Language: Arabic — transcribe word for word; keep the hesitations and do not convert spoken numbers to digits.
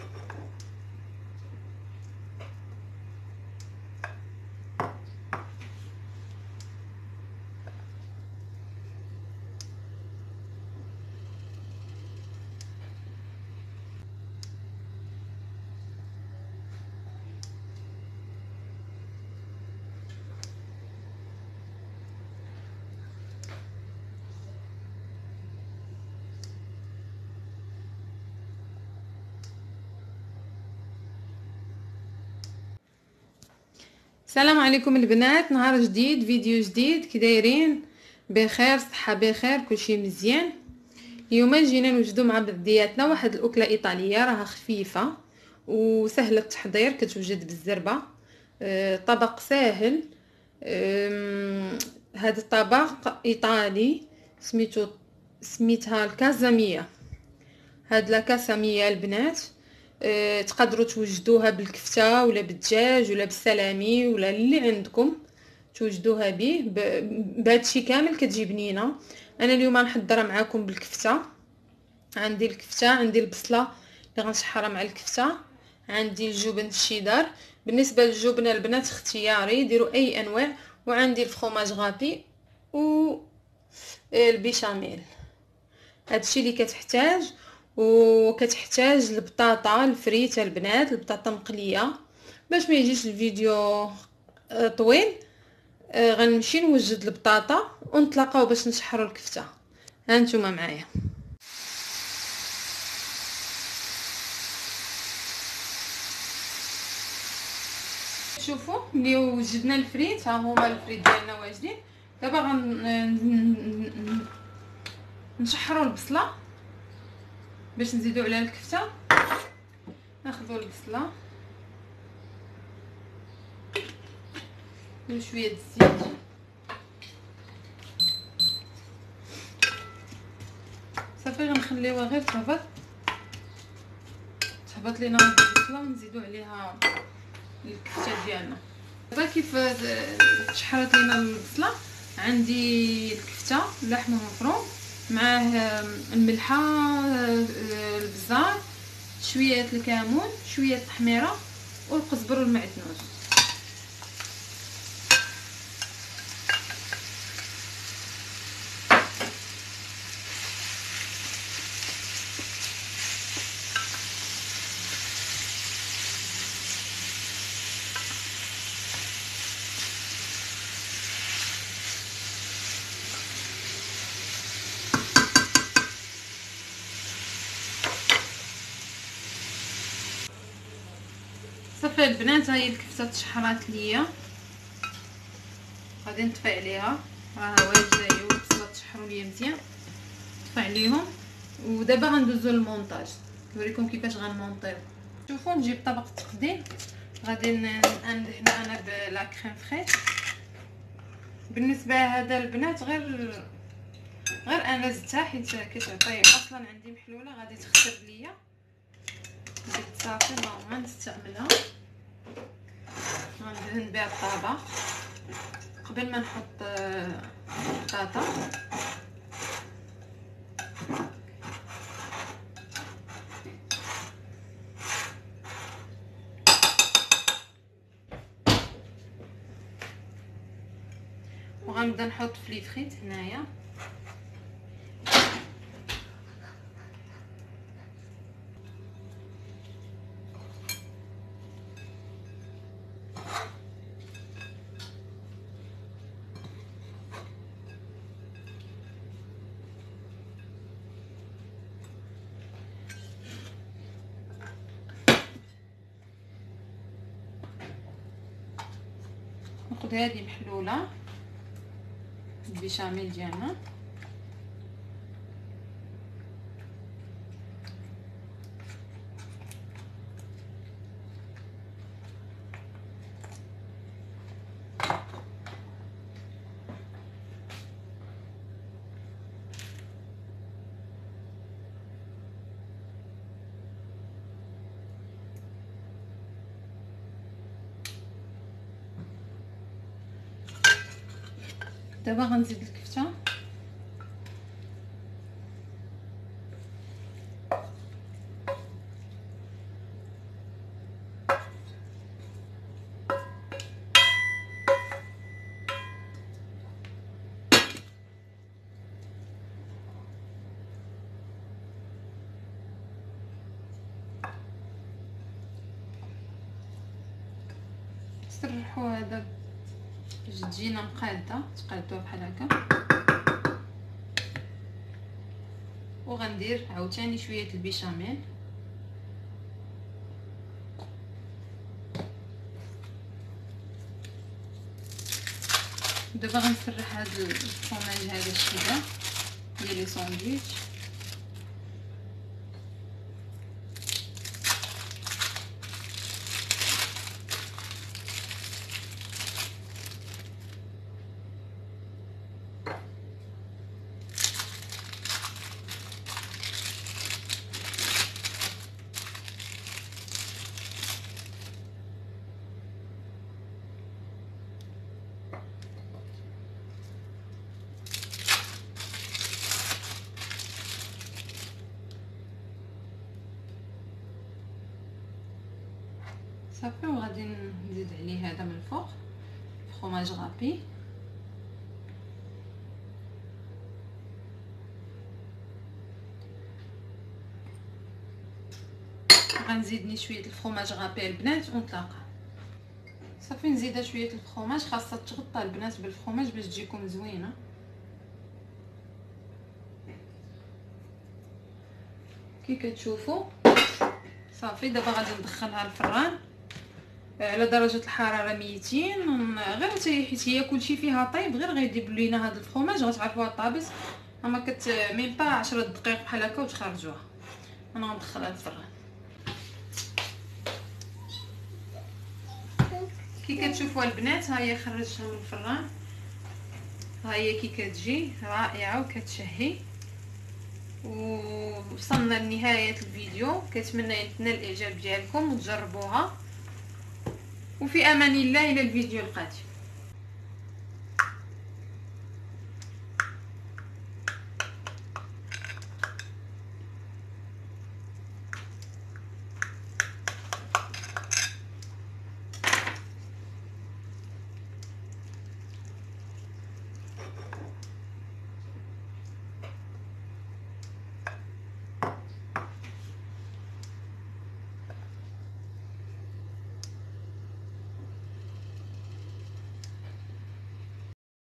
السلام عليكم البنات، نهار جديد، فيديو جديد. كي دايرين؟ بخير، صحه بخير، كلشي مزيان. اليوم جينا نوجدوا مع بردياتنا واحد الاكله ايطاليه راها خفيفه وسهله التحضير، كتوجد بالزربه. أه طبق ساهل. هذا الطبق ايطالي سميتو سميتها الكازاميه. هاد لا كاساميه البنات، أه تقدروا توجدوها بالكفته ولا بالدجاج ولا بالسلامي ولا اللي عندكم توجدوها به. بهادشي كامل كتجي بنينه. انا اليوم غنحضرها معاكم بالكفته. عندي الكفته، عندي البصله اللي غنشحرها مع الكفته، عندي الجبن الشيدار. بالنسبه للجبنه البنات اختياري، ديروا اي انواع. وعندي الفرomاج غابي و البيشاميل. هادشي اللي كتحتاج. وكتحتاج البطاطا الفريته البنات، البطاطا مقليه. باش ما يجيش الفيديو طويل غنمشي نوجد البطاطا ونتلاقاو باش نشحروا الكفته. ها نتوما معايا. شوفوا ملي وجدنا الفريت، ها هما الفريت ديالنا واجدين. دابا غنشحروا البصله باش نزيدوا عليها الكفته. ناخذوا البصله وشويه الزيت، صافي غنخليوها غير تهبط تهبط لينا البصله ونزيدوا عليها الكفته ديالنا. دابا كيف تشحرت لينا البصله، عندي الكفته اللحم مفروم معاه الملحه، البزار، شويه الكمون، شويه التحميره والقزبر والمعدنوس. صافي البنات، هاي الكفته تشحرات ليا، غادي نطفي عليها. راها واجده هي والبصله تشحروا ليا مزيان، نطفي عليهم. ودابا غندوزو للمونتاج، نوريكم كيفاش غنمونطيو. شوفوا نجيب طبق التقديم، غادي ندهنو انا بلا كريم فريش. بالنسبه لهذا البنات غير غير انا زدتها حيت كتعطي، اصلا عندي محلوله غادي تخسر ليا، زدت صافي ما نستعملها. غندهن بها الطابق قبل ما نحط البطاطا. وغنبدا نحط في لي فريت هنايا. ناخذ هذه محلوله البيشاميل ديالنا، دابا غنزيد الكفته. تسرحوا هذا باش تجينا مقاده، تقادوها بحال هكا. وغندير عاوتاني شويه البيشاميل. دابا غنسرح هذا الفرماج هذا الشيده ديال لي ساندويتش. صافي، وغادي نزيد عليه هذا من الفوق فرماج غابي. غنزيدني شويه الفرماج غابي البنات ونتلاقى. صافي، نزيدها شويه الفرماج، خاصها تغطى البنات بالفرماج باش تجيكم زوينه. كي كتشوفوا صافي. دابا غادي ندخلها الفران على درجه الحراره ميتين، غير حيت هي كلشي فيها طيب، غير غيجيب لينا هذا الفرماج غتعرفوها طابس، اما كت ميم با عشرة دقائق بحال هكا وتخرجوها. انا غندخلها الفران. كي كتشوفوا البنات، ها هي خرجتها من الفران، ها هي كي كتجي رائعه وكتشهي. ووصلنا لنهايه الفيديو، كنتمنى يتنال الاعجاب ديالكم وتجربوها، وفي امان الله الى الفيديو القادم.